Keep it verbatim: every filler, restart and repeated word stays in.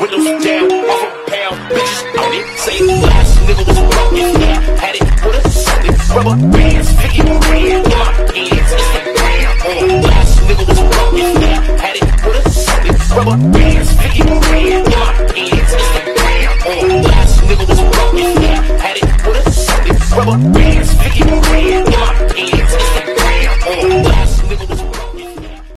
windows down, off a pound, bitches on it. Say last nigga was broken, yeah, had it with a something. Rubber bands, fifty grand in my pants, Instagram. Oh, last nigga was broken, yeah, had it with a something. Rubber bands.